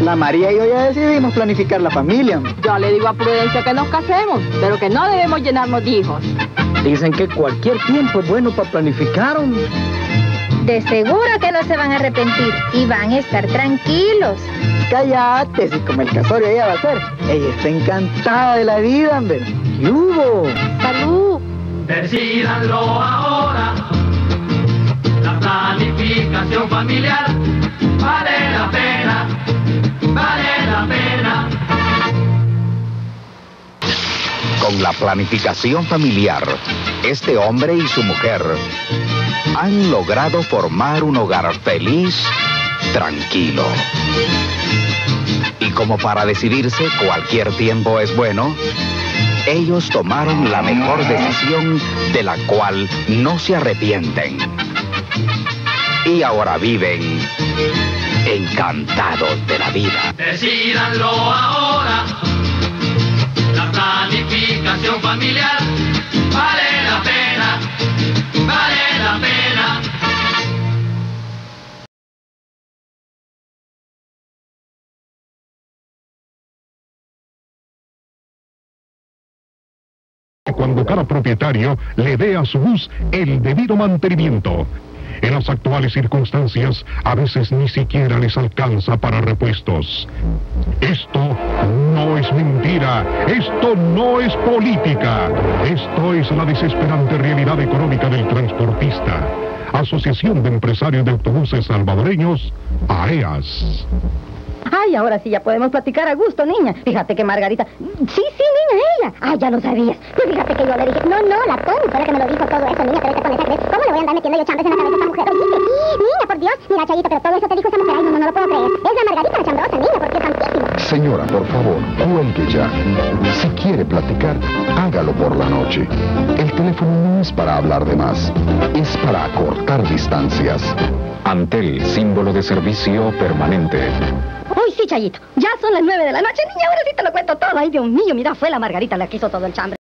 La María y yo ya decidimos planificar la familia. Yo le digo a Prudencia que nos casemos, pero que no debemos llenarnos de hijos. Dicen que cualquier tiempo es bueno para planificar. De seguro que no se van a arrepentir y van a estar tranquilos. Cállate, si como el casorio ella va a ser. Ella está encantada de la vida, hombre. ¿Qué hubo? ¡Salud! Decídanlo ahora. La planificación familiar vale la pena, vale la pena. Con la planificación familiar, este hombre y su mujer han logrado formar un hogar feliz, tranquilo. Y como para decidirse cualquier tiempo es bueno, ellos tomaron la mejor decisión de la cual no se arrepienten. Y ahora viven encantados de la vida. Decídanlo ahora. La planificación familiar vale la pena, vale la pena. Cuando cada propietario le dé a su bus el debido mantenimiento. En las actuales circunstancias, a veces ni siquiera les alcanza para repuestos. Esto no es mentira, esto no es política, esto es la desesperante realidad económica del transportista. Asociación de Empresarios de Autobuses Salvadoreños, AEAS. Ay, ahora sí ya podemos platicar a gusto, niña. Fíjate que Margarita... Sí, niña, ella. Ay, ya lo sabías. Pues fíjate que yo le dije... No, la Tony fue la que me lo dijo todo eso, niña. Pero con esa crees. ¿Cómo le voy a andar metiendo yo chambres en la cabeza a esa mujer? Oíste. Niña, por Dios. Mira, Chayito, pero todo eso te dijo esa mujer. Ay, no lo puedo creer. Es la Margarita la chambrosa, niña, porque es santísima. Señora, por favor, cuelgue ya. Si quiere platicar, hágalo por la noche. El teléfono no es para hablar de más. Es para acortar distancias. Antel, símbolo de servicio permanente. Uy, sí, Chayito. Ya son las 9 de la noche, niña. Ahora sí te lo cuento todo. Ay, Dios mío, mira, fue la Margarita la que hizo todo el chambre.